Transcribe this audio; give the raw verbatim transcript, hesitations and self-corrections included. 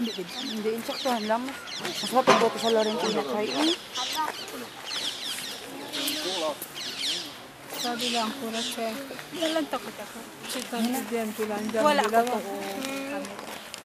Hindi, hindi. Insaktuhan lang. Mas matubuto sa Laurentino kay eh. Sabi lang, pura check. Walang takot ako. Check lang diyan. Wala ako to.